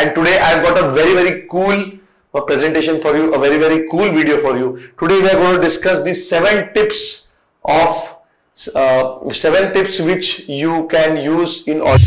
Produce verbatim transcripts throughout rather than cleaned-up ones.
And today I've got a very very cool presentation for you, a very very cool video for you. Today we are going to discuss the seven tips of uh, seven tips which you can use in order.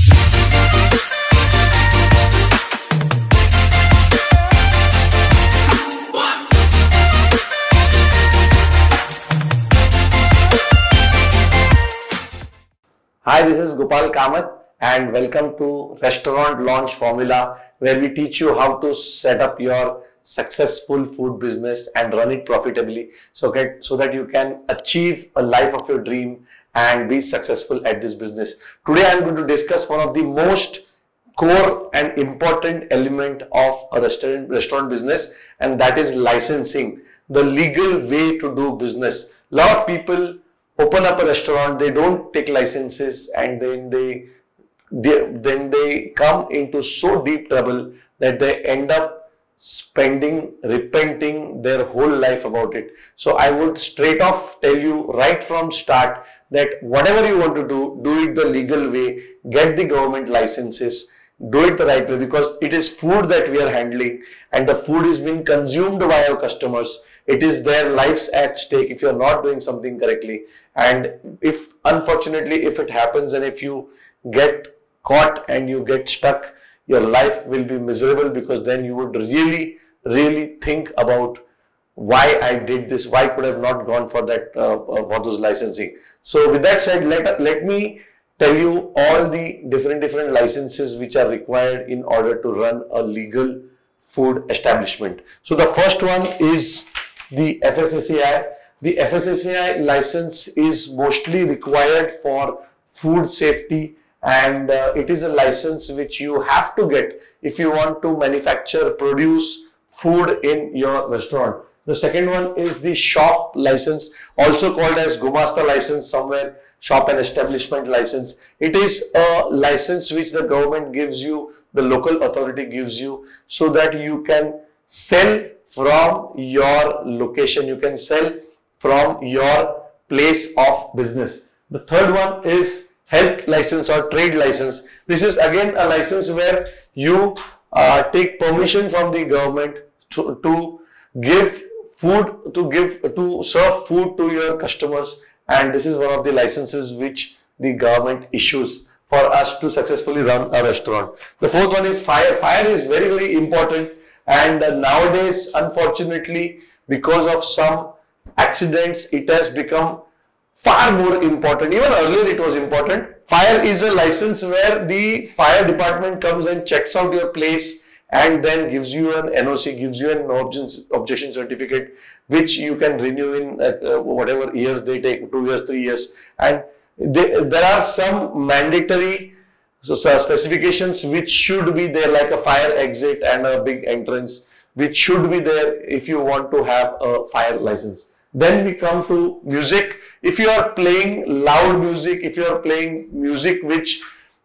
Hi, this is Gopal Kamath and welcome to Restaurant Launch Formula, where we teach you how to set up your successful food business and run it profitably so, get, so that you can achieve a life of your dream and be successful at this business. Today I am going to discuss one of the most core and important element of a restaurant, restaurant business, and that is licensing, the legal way to do business. A lot of people open up a restaurant, they don't take licenses, and then they, they then they come into so deep trouble that they end up spending, repenting their whole life about it. So I would straight off tell you right from start that whatever you want to do, do it the legal way, get the government licenses, do it the right way, because it is food that we are handling and the food is being consumed by our customers. It is their lives at stake if you are not doing something correctly. And if unfortunately if it happens and if you get caught and you get stuck, your life will be miserable, because then you would really really think about why I did this, why could I have not gone for that uh, for those licensing. So with that said, let, let me tell you all the different different licenses which are required in order to run a legal food establishment. So the first one is the F S S A I. The F S S A I license is mostly required for food safety, and uh, it is a license which you have to get if you want to manufacture, produce food in your restaurant. The second one is the shop license, also called as Gumasta license somewhere, shop and establishment license. It is a license which the government gives you, the local authority gives you, so that you can sell from your location, you can sell from your place of business. The third one is health license or trade license. This is again a license where you uh, take permission from the government to, to give food, to give, to serve food to your customers, and this is one of the licenses which the government issues for us to successfully run a restaurant. The fourth one is fire. Fire is very very important. And uh, nowadays, unfortunately, because of some accidents, it has become far more important. Even earlier it was important. Fire is a license where the fire department comes and checks out your place and then gives you an N O C, gives you an objection, objection certificate, which you can renew in uh, uh, whatever years they take, two years, three years. And they, there are some mandatory So, so specifications which should be there, like a fire exit and a big entrance, which should be there if you want to have a fire license. Then we come to music. If you are playing loud music, if you are playing music which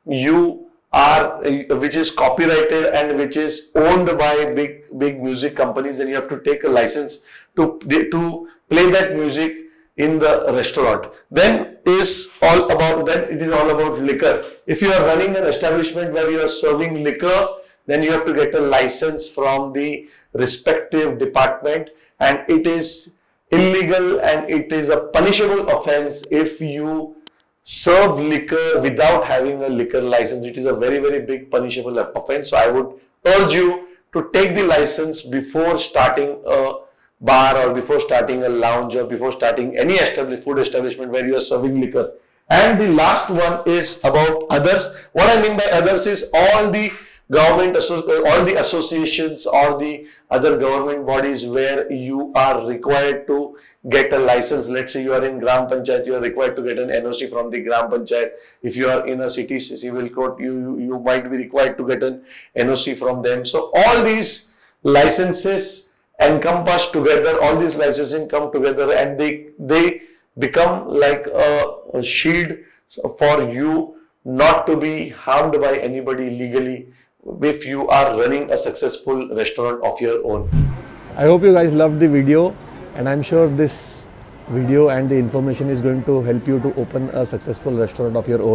you are, which is copyrighted and which is owned by big big music companies, then you have to take a license to to play that music in the restaurant. Then is all about that it is all about liquor. If you are running an establishment where you are serving liquor, then you have to get a license from the respective department, and it is illegal and it is a punishable offense if you serve liquor without having a liquor license. It is a very very big punishable offense. So I would urge you to take the license before starting a bar or before starting a lounge or before starting any established food establishment where you are serving liquor. And the last one is about others. What I mean by others is all the government, all the associations or the other government bodies where you are required to get a license. Let's say you are in Gram Panchayat, you are required to get an N O C from the Gram Panchayat. If you are in a city civil court, you, you, you might be required to get an N O C from them. So all these licenses encompass together, all these licensing come together, and they they become like a, a shield for you not to be harmed by anybody legally if you are running a successful restaurant of your own. I hope you guys loved the video, and I'm sure this video and the information is going to help you to open a successful restaurant of your own.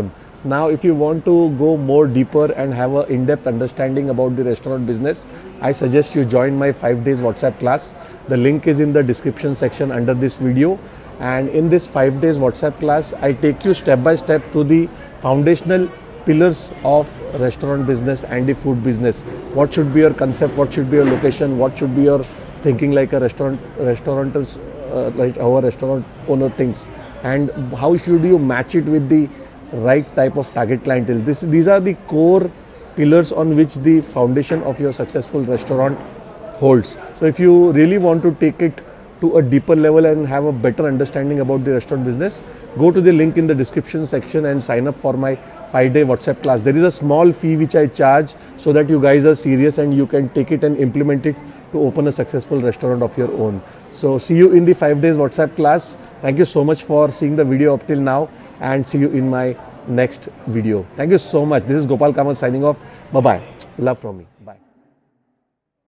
Now, if you want to go more deeper and have an in-depth understanding about the restaurant business, I suggest you join my five days WhatsApp class. The link is in the description section under this video. And in this five days WhatsApp class, I take you step by step to the foundational pillars of restaurant business and the food business. What should be your concept? What should be your location? What should be your thinking like a restaurant, restaurateurs, uh, like our restaurant owner thinks, and how should you match it with the right type of target clientele. This, these are the core pillars on which the foundation of your successful restaurant holds. So if you really want to take it to a deeper level and have a better understanding about the restaurant business, go to the link in the description section and sign up for my five day WhatsApp class. There is a small fee which I charge so that you guys are serious and you can take it and implement it to open a successful restaurant of your own. So see you in the five days WhatsApp class. Thank you so much for seeing the video up till now, and see you in my next video. Thank you so much. This is Gopal Kamath signing off. Bye bye. Love from me.